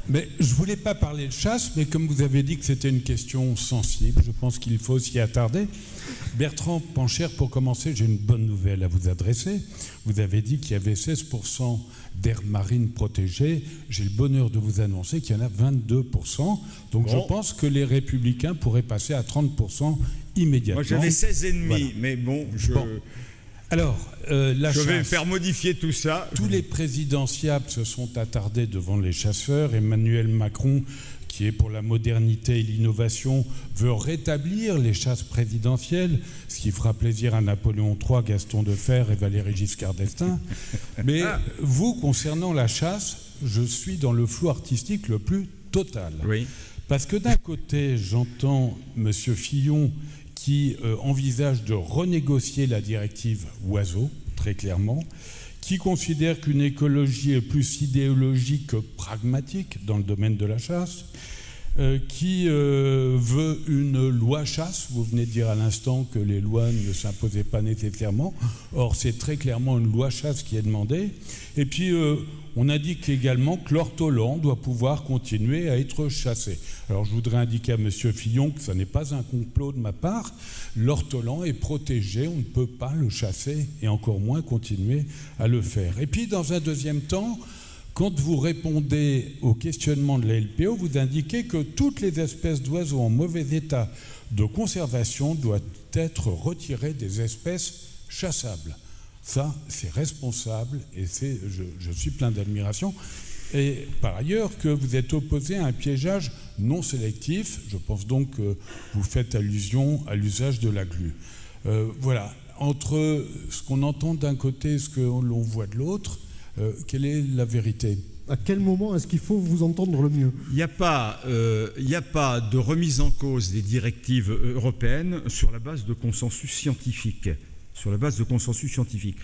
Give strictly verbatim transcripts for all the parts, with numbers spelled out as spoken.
Mais je ne voulais pas parler de chasse, mais comme vous avez dit que c'était une question sensible, je pense qu'il faut s'y attarder. Bertrand Pancher, pour commencer, j'ai une bonne nouvelle à vous adresser. Vous avez dit qu'il y avait seize pour cent d'aires marines protégées. J'ai le bonheur de vous annoncer qu'il y en a vingt-deux pour cent. Donc bon. Je pense que les Républicains pourraient passer à trente pour cent immédiatement. Moi j'avais seize virgule cinq, voilà. Mais bon, je... Bon. Alors, euh, la je chasse, vais faire modifier tout ça. Tous les présidentiables se sont attardés devant les chasseurs. Emmanuel Macron, qui est pour la modernité et l'innovation, veut rétablir les chasses présidentielles, ce qui fera plaisir à Napoléon trois, Gaston Defferre et Valéry Giscard d'Estaing. Mais vous, concernant la chasse, je suis dans le flou artistique le plus total. Oui. Parce que d'un côté, j'entends M. Fillon qui euh, envisage de renégocier la directive oiseaux, très clairement, qui considère qu'une écologie est plus idéologique que pragmatique dans le domaine de la chasse, euh, qui euh, veut une loi chasse. Vous venez de dire à l'instant que les lois ne s'imposaient pas nécessairement. Or, c'est très clairement une loi chasse qui est demandée. Et puis, euh, on indique également que l'ortolan doit pouvoir continuer à être chassé. Alors, je voudrais indiquer à M. Fillon que ce n'est pas un complot de ma part. L'ortolan est protégé, on ne peut pas le chasser et encore moins continuer à le faire. Et puis, dans un deuxième temps, quand vous répondez au questionnement de la L P O, vous indiquez que toutes les espèces d'oiseaux en mauvais état de conservation doivent être retirées des espèces chassables. Ça, c'est responsable et c'est, je, je suis plein d'admiration. Et par ailleurs, que vous êtes opposé à un piégeage non sélectif. Je pense donc que vous faites allusion à l'usage de la glu. Euh, voilà. Entre ce qu'on entend d'un côté et ce que l'on voit de l'autre, euh, quelle est la vérité ? À quel moment est-ce qu'il faut vous entendre le mieux ? Il n'y a pas, euh, il n'y a pas de remise en cause des directives européennes sur la base de consensus scientifique. Sur la base de consensus scientifique.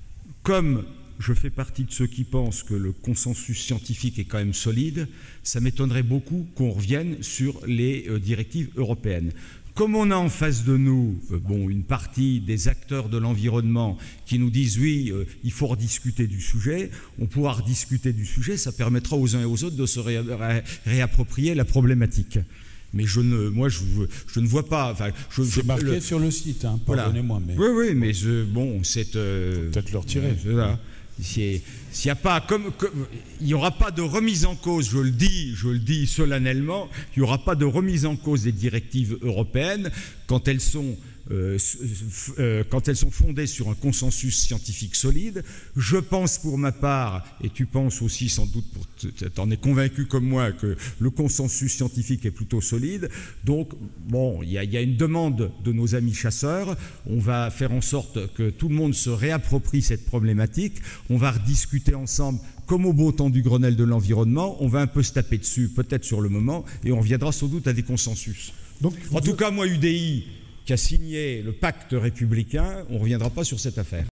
Comme je fais partie de ceux qui pensent que le consensus scientifique est quand même solide, ça m'étonnerait beaucoup qu'on revienne sur les euh, directives européennes. Comme on a en face de nous euh, bon, une partie des acteurs de l'environnement qui nous disent oui, euh, il faut rediscuter du sujet, on pourra rediscuter du sujet, ça permettra aux uns et aux autres de se ré ré réapproprier la problématique. Mais je ne, moi, je, je ne vois pas. Enfin, c'est marqué le, sur le site, hein, pardonnez-moi. Voilà. Mais... Oui, oui, mais je, bon, c'est. Euh, peut-être le retirer. Voilà. S'il n'y a pas, comme, comme il n'y aura pas de remise en cause, je le dis, je le dis solennellement, il n'y aura pas de remise en cause des directives européennes quand elles sont. Euh, euh, quand elles sont fondées sur un consensus scientifique solide. Je pense pour ma part, et tu penses aussi sans doute, tu en es convaincu comme moi, que le consensus scientifique est plutôt solide. Donc, bon, il y, y a une demande de nos amis chasseurs. On va faire en sorte que tout le monde se réapproprie cette problématique. On va rediscuter ensemble, comme au beau temps du Grenelle de l'environnement. On va un peu se taper dessus, peut-être sur le moment, et on reviendra sans doute à des consensus. Donc, en tout cas, moi, U D I, qui a signé le pacte républicain, on ne reviendra pas sur cette affaire.